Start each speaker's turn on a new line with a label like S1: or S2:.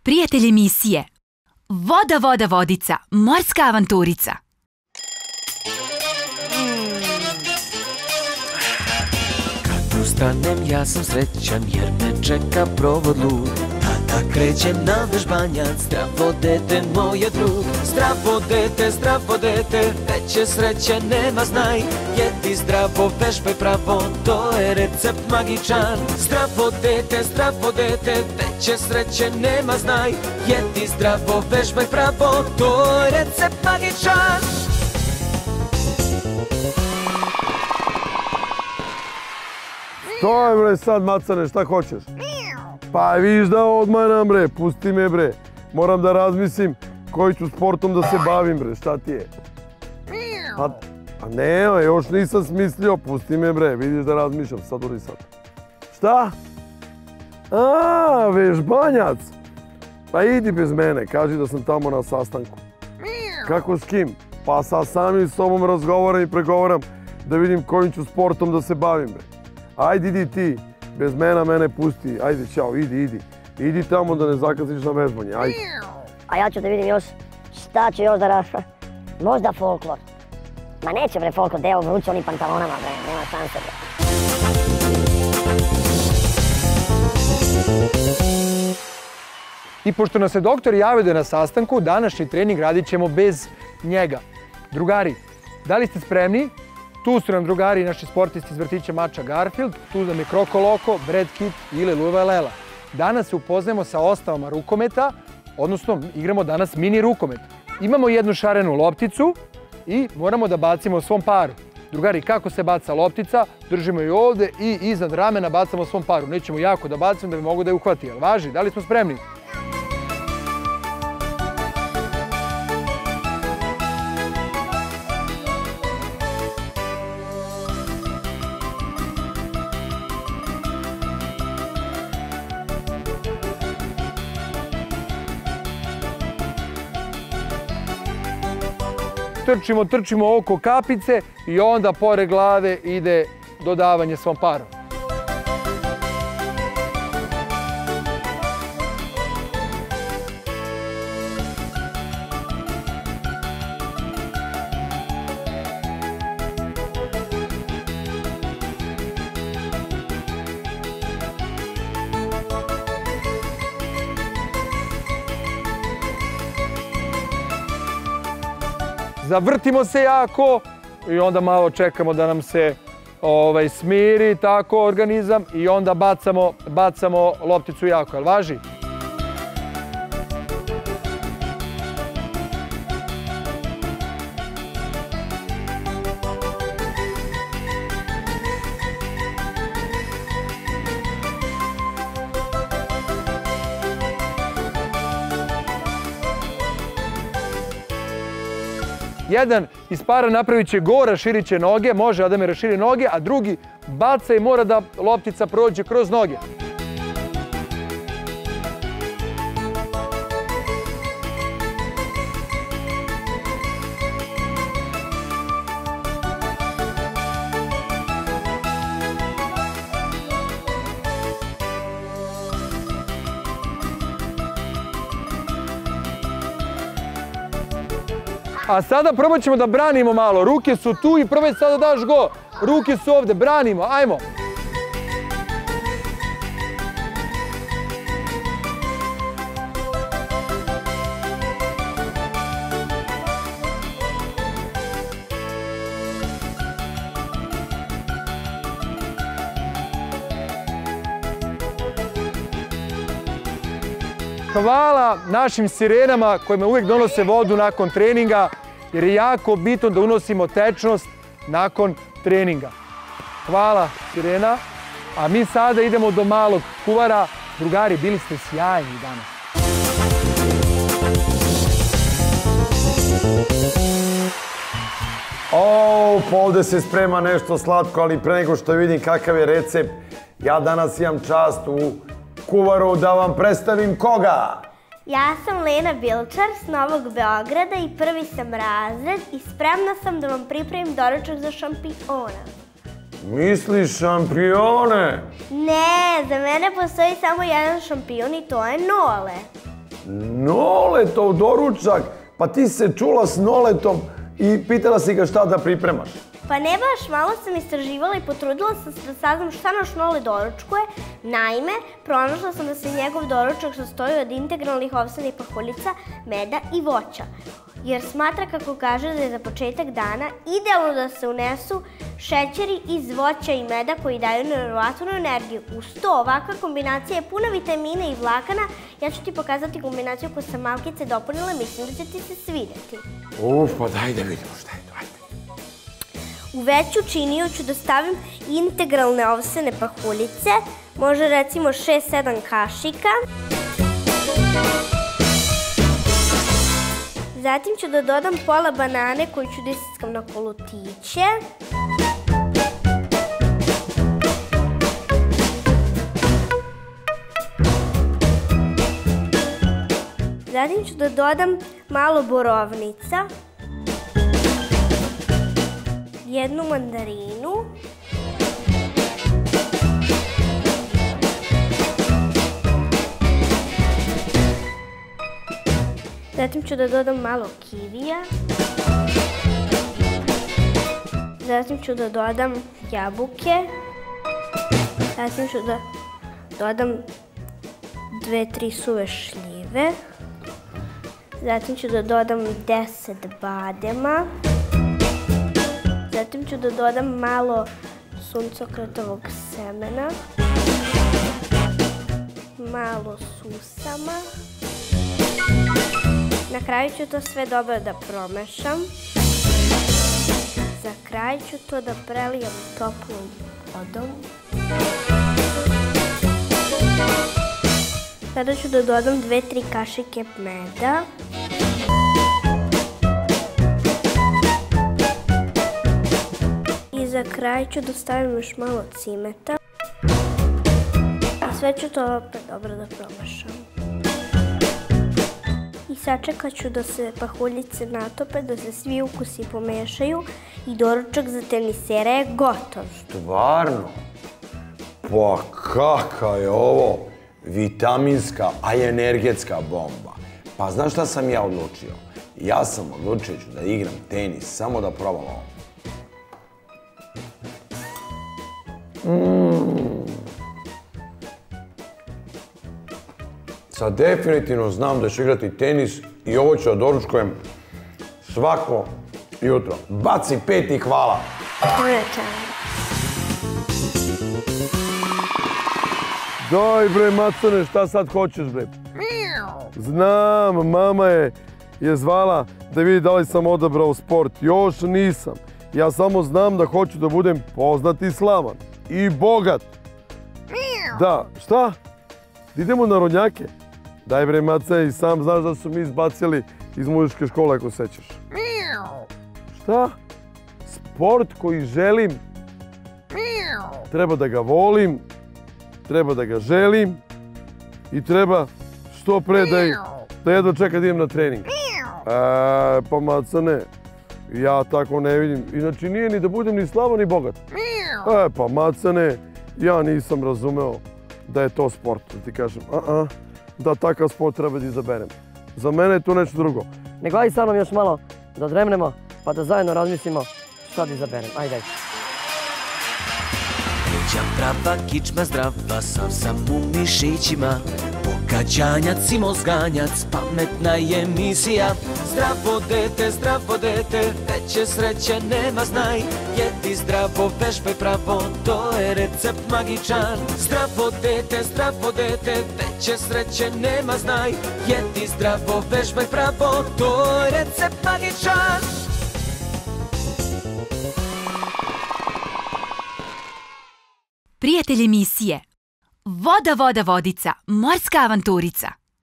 S1: Prijatelj emisije Voda, voda, vodica, morska avanturica.
S2: Kad ustanem ja sam srećan jer me čeka provod lud. Tada krećem na vežbanjac, zdravo dete moje drug. Zdravo dete, veće sreće nema znaj. Jedi zdravo, vežbaj pravo, to je recept magičan. Zdravo dete, veće sreće nema znaj. Jedi zdravo, vežbaj pravo, to je recept magičan.
S3: Staj bre sad macane, šta hoćeš? Pa vidiš da odmanam bre, pusti me bre. Moram da razmislim koji ću sportom da se bavim bre, šta ti je? Pa ne, još nisam smislio, pusti me bre, vidiš da razmišljam, sad uri sad. Šta? A, vežbanjac. Pa idi bez mene, kaži da sam tamo na sastanku. Kako s kim? Pa sa samim sobom razgovaram i pregovaram da vidim kojim ću sportom da se bavim bre. Ajde, idi ti, bez mene pusti, ajde, čao, idi. Idi tamo da ne zakasniš na vežbanje, ajde.
S4: A ja ću da vidim još šta ću još da raša. Možda folklor. Ma neće bre folklor, deo vruće onim pantalonama bre, nema šanse bre.
S5: I pošto nas se doktor javio da je na sastanku, današnji trening radit ćemo bez njega. Drugari, da li ste spremni? Tu su nam drugari, naši sportisti iz vrtića Mača Garfield, tu nam je Kroko Loko, Brad Kit i Leluva Lela. Danas se upoznajemo sa ostavama rukometa, odnosno igramo danas mini rukomet. Imamo jednu šarenu lopticu i moramo da bacimo svom paru. Drugari, kako se baca loptica? Držimo je ovde i iznad ramena bacamo svom paru. Nećemo jako da bacimo da bi mogo da je uhvati. Jel važi? Da li smo spremni? Trčimo oko kapice i onda pored glave ide dodavanje svom paru. Zavrtimo se jako i onda malo čekamo da nam se smiri tako organizam i onda bacamo lopticu jako. Jel važi? Jedan iz para napravit će go, raširit će noge, može Adame raširi noge, a drugi baca i mora da loptica prođe kroz noge. A sada probat ćemo da branimo malo. Ruke su tu i probaj sada daš go. Ruke su ovde, branimo, ajmo. Hvala našim sirenama kojima uvijek donose vodu nakon treninga, jer je jako bitno da unosimo tečnost nakon treninga. Hvala sirena, a mi sada idemo do malog kuvara. Drugari, bili ste sjajni danas.
S3: Pa ovde se sprema nešto slatko, ali pre nego što vidim kakav je recept, ja danas imam čast u kuvaru da vam predstavim koga?
S6: Ja sam Lena Bilčar s Novog Beograda i prvi sam razred i spremna sam da vam pripremim doručak za šampiona.
S3: Misliš šampione?
S6: Ne, za mene postoji samo jedan šampion i to je Nole.
S3: Noletov doručak? Pa ti se čula s Noletom i pitala si ga šta da pripremaš.
S6: Pa ne baš, malo sam istraživala i potrudila sam se da saznam šta naš Nole doručkuje. Naime, pronašla sam da se njegov doručak sastoji od integralnih ovsenih pahuljica, meda i voća. Jer smatra, kako kaže, da je za početak dana idealno da se unesu šećeri iz voća i meda koji daju nevjerovatnu energiju. Uz to, ovakva kombinacija je puna vitamina i vlakana. Ja ću ti pokazati kombinaciju koju sam malkice dopunila, mislim da će ti se svidjeti.
S3: Pa daj da vidimo šta je to, ajde.
S6: U veću činiju ću da stavim integralne ovsene pahuljice, može recimo 6-7 kašika. Zatim ću da dodam pola banane koju ću da isickam na kolutiće. Zatim ću da dodam malo borovnica, jednu mandarinu, zatim ću da dodam malo kivija, zatim ću da dodam jabuke, zatim ću da dodam 2-3 suve šljive, zatim ću da dodam 10 badema, zatim ću da dodam malo suncokretovog semena, malo susama. Na kraju ću to sve dobro da promešam. Za kraj ću to da prelijem toplom vodom. Sada ću da dodam 2-3 kašike meda. I za kraj ću da stavim još malo cimeta. I sve ću to opet dobro da promešam. I sačekat ću da se pahuljice natope, da se svi ukusi pomešaju i doručak za tenisera je gotov.
S3: Stvarno? Pa kaka je ovo vitaminska, a i energetska bomba. Pa znaš šta sam ja odlučio? Ja sam odlučio ću da igram tenis, samo da probam ovo. Sad definitivno znam da ću igrati tenis i ovo ću da doručkujem svako jutro. Baci 5 i hvala! Daj bre, Macane, šta sad hoćeš bre? Znam, mama je zvala da vidi da li sam odabrao sport. Još nisam. Ja samo znam da hoću da budem poznat i slavan. I bogat. Da, šta? Idemo na rodnjake? Daj bre, Mace, i sam znaš da su mi izbacili iz muzičke škole, ako sećaš. Šta? Sport koji želim, treba da ga volim, treba da ga želim i treba što pre da jedva čeka da idem na trening. Pa Macane, ja tako ne vidim. Inači nije ni da budem ni slavan ni bogat. Pa Macane, ja nisam razumeo da je to sport, da ti kažem. Da takav sport treba da izaberem. Za mene je to nešto drugo.
S4: Ne gledaj sa mnom još malo da odremnemo, pa da zajedno razmislimo šta da izaberem. Ajde.
S2: Kreća prava, kičma zdrava, sam u mišićima. Pokađanjac i mozganjac, pametna je emisija. Zdravo dete, veće sreće nema znaj. Jedi zdravo, vežbaj pravo, to je recept magičan. Zdravo dete, veće sreće nema znaj. Jedi zdravo, vežbaj pravo, to je recept magičan.
S1: Prijatelj emisije Voda, voda, vodica, morska avanturica.